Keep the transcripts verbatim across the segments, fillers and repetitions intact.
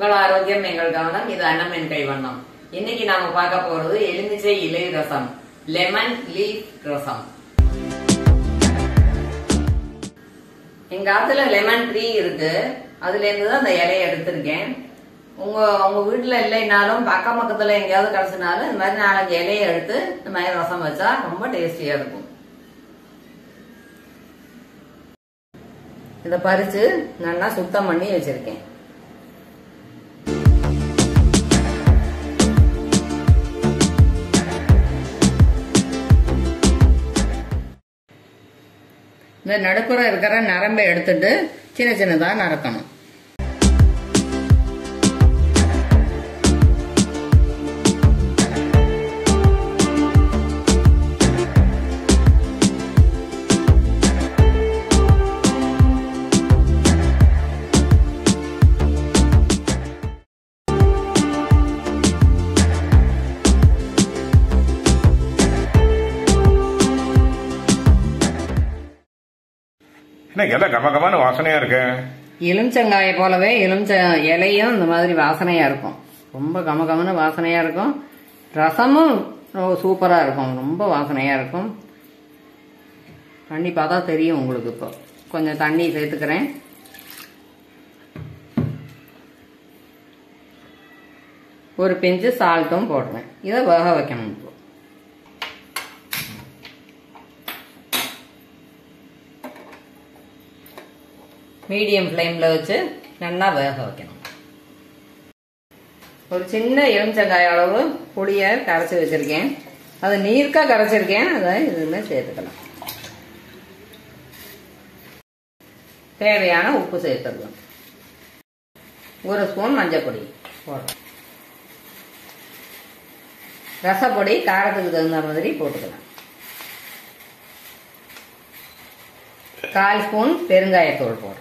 உங்கள் ஆரோக்கியம் எங்கள் கவனம். இது அன்னம் என் கைவண்ணம். இன்னைக்கு நாம பார்க்க போறது எலுமிச்சை இலை ரசம், லெமன் லீஃப் ரசம். எங்க ஆத்துல லெமன் ட்ரீ இருக்கு, அதுல இருந்துதான் அந்த இலையை எடுத்திருக்கேன். உங்க உங்க வீட்டுல இல்லைனாலும் அக்கம் பக்கத்துல எங்கேயாவது கிடைச்சினாலும் இந்த மாதிரி நாலஞ்சு இலையை எடுத்து இந்த மாதிரி ரசம் வச்சா ரொம்ப டேஸ்டியா இருக்கும். இதை பறிச்சு நல்லா சுத்தம் பண்ணி வச்சிருக்கேன். இந்த நடுப்புற இருக்கிற நரம்பை எடுத்துட்டு சின்ன சின்னதா நறுக்கணும். வாசனையா இருக்கு. எலுமிச்சங்காய போலவே எலுமிச்ச இலையும் இந்த மாதிரி வாசனையா இருக்கும். ரொம்ப கமகமன்னு வாசனையா இருக்கும். ரசமும் சூப்பரா இருக்கும், ரொம்ப வாசனையா இருக்கும். தண்ணி பார்த்தா தெரியும் உங்களுக்கு. இப்போ கொஞ்சம் தண்ணி சேர்த்துக்கிறேன். ஒரு பிஞ்சு சால்ட்டும் போடுறேன். இதை வேக வைக்கணும். இப்போ மீடியம் ஃப்ளேம்ல வச்சு நல்லா வேக வைக்கணும். ஒரு சின்ன எலுமிச்சங்காய அளவு புளிய கரைச்சி வச்சிருக்கேன். அது நீர்க்கா கரைச்சிருக்கேன். அதை இதுல சேர்த்துக்கலாம். தேவையான உப்பு சேர்த்துக்கலாம். ஒரு ஸ்பூன் மஞ்சள் பொடி போடுறோம். ரசப்பொடி காரத்துக்கு தகுந்த மாதிரி போட்டுக்கலாம். கால் ஸ்பூன் பெருங்காயத்தூள் போடுறேன்.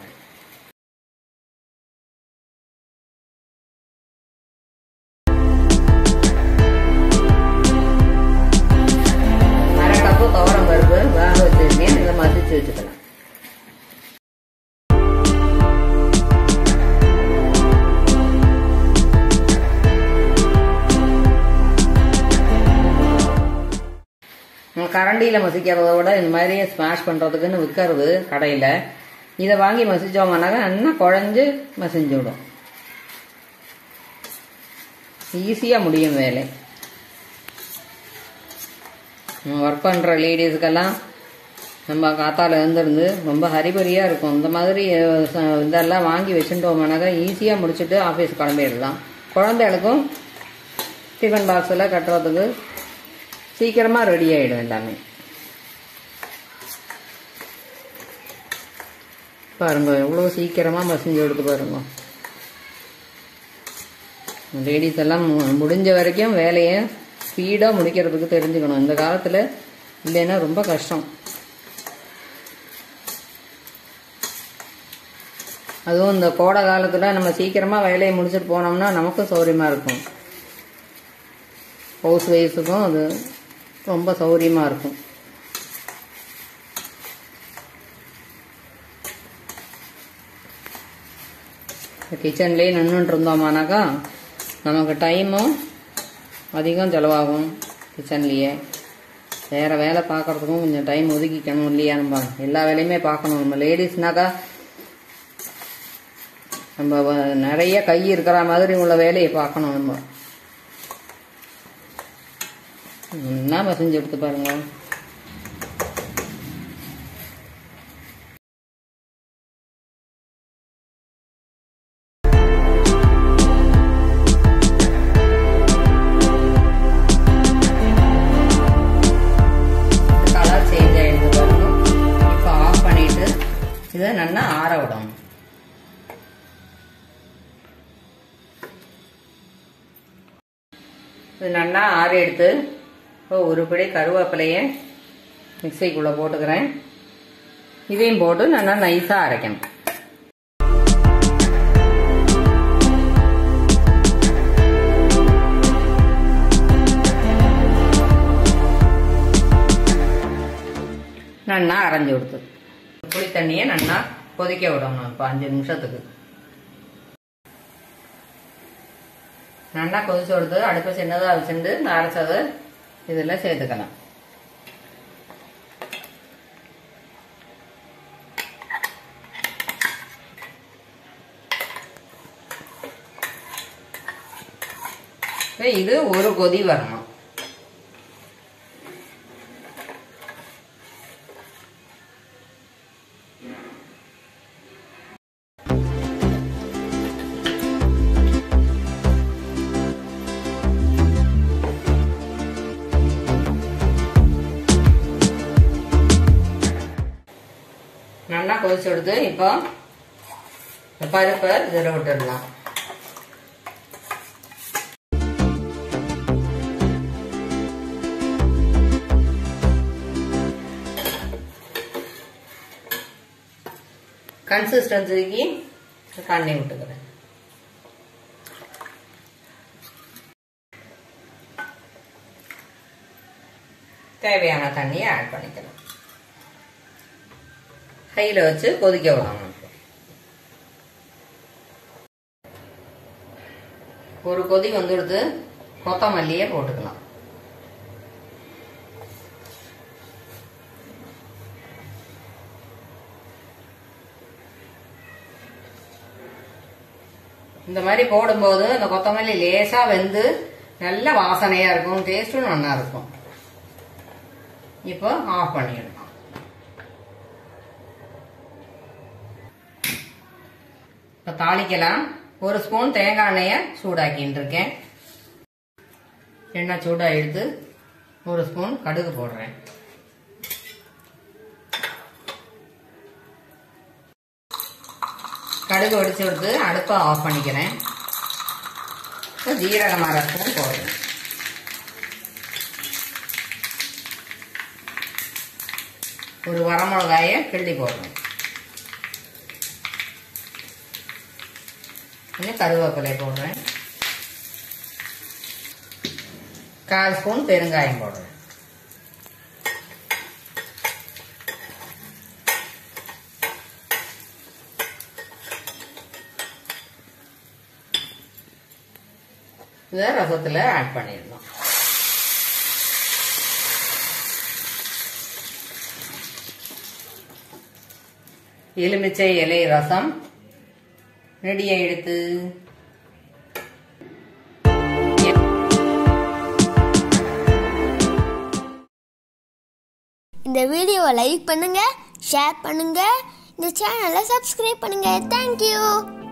துவரம் பருப்பு வேக வச்சிருக்கேன். இதை மசிச்சு வச்சுக்கலாம். கரண்டியில மசிக்கிறத விட இந்த மாதிரி ஸ்மாஷ் பண்றதுக்குன்னு விற்கிறது கடையில. இதை வாங்கி மசிச்சோம்னாக்க நல்லா குழஞ்சு மசிஞ்சு விடும். ஈஸியா முடியும் வேலை. ஒர்க் பண்ணுற லேடிஸுக்கெல்லாம் நம்ம காத்தால இருந்திருந்து ரொம்ப ஹரிபரியா இருக்கும். இந்த மாதிரி இதெல்லாம் வாங்கி வச்சுட்டோம்னாக்கா ஈஸியாக முடிச்சுட்டு ஆஃபீஸ் கிளம்பிடலாம். குழந்தைகளுக்கும் டிஃபன் பாக்ஸில் கட்டுறதுக்கு சீக்கிரமாக ரெடி ஆகிடும் எல்லாமே. பாருங்க எவ்வளோ சீக்கிரமாக மசிஞ்சு எடுத்து பாருங்க. லேடிஸ் எல்லாம் முடிஞ்ச வரைக்கும் வேலையை ஸ்பீடாக முடிக்கிறதுக்கு தெரிஞ்சுக்கணும். இந்த காலத்தில் இல்லைன்னா ரொம்ப கஷ்டம். அதுவும் இந்த கோடை காலத்தில் நம்ம சீக்கிரமாக வேலையை முடிச்சுட்டு போனோம்னா நமக்கும் சௌரியமாக இருக்கும். ஹவுஸ் ஒய்ஃபுக்கும் அது ரொம்ப சௌரியமாக இருக்கும். கிச்சன்லேயே நின்றுட்டு இருந்தோமானாக்கா நமக்கு டைமும் அதிகம் செலவாகும். கிச்சன்லேயே வேறு வேலை பார்க்குறதுக்கும் கொஞ்சம் டைம் ஒதுக்கிக்கணும் இல்லையா? நம்ம எல்லா வேலையுமே பார்க்கணும். நம்ம லேடிஸ்னாக்கா நம்ம நிறைய கை இருக்கிற மாதிரி உள்ள வேலையை பார்க்கணும். நம்ம என்ன செஞ்சு எடுத்து பாருங்க. இதை நல்லா ஆற விடணும். இது நல்லா ஆற எடுத்து இப்போ ஒரு பிடி கருவேப்பிலையை மிக்சிக்குள்ள போட்டுக்கிறேன். இதையும் போட்டு நல்லா நைஸா அரைக்கணும். நல்லா அரைஞ்சு கொடுத்து புளி தண்ணியை நல்லா கொதிக்க விடணும். இப்போ அஞ்சு நிமிஷத்துக்கு நல்லா கொதிச்சு கொடுத்து அடுப்பை சின்னதாக வச்சுட்டு இந்த அரைச்சதை இதில் சேர்த்துக்கலாம். இது ஒரு கொதி வரணும். நல்லா கொதிச்சு கொடுத்து இப்போ பருப்பை இதில் விட்டுடலாம். கன்சிஸ்டன்சிக்கு தண்ணி விட்டுக்கிறேன். தேவையான தண்ணியை ஆட் பண்ணிக்கலாம். கையில் வச்சு கொதிக்க விடணும். ஒரு கொதி வந்துடுது, கொத்தமல்லியை போட்டுக்கலாம். இந்த மாதிரி போடும்போது இந்த கொத்தமல்லி லேசா வெந்து நல்ல வாசனையா இருக்கும், டேஸ்டும் நல்லா இருக்கும். இப்போ ஆஃப் பண்ணிடலாம். இப்போ தாளிக்கலாம். ஒரு ஸ்பூன் தேங்காய் எண்ணெயை சூடாக்கிட்டு இருக்கேன். எண்ணெய் சூடா எடுத்து ஒரு ஸ்பூன் கடுகு போடுறேன். கடுகு வெடிச்சு கொடுத்து அடுப்பை ஆஃப் பண்ணிக்கிறேன். இப்போ ஜீரகம் அரை ஸ்பூன் போடுறேன். ஒரு வரமிளகாயை கிள்ளி போடுறேன். இன்னும் கருவேப்பிலை போடுறேன். கால் ஸ்பூன் பெருங்காயம் போடுறேன். இதை ரசத்தில் ஆட் பண்ணிடலாம். எலுமிச்சை இலை ரசம் ரெடி ஆயிடுத்து. இந்த வீடியோவை லைக் பண்ணுங்க, ஷேர் பண்ணுங்க, இந்த சேனலை சப்ஸ்கிரைப் பண்ணுங்க. தேங்க்யூ.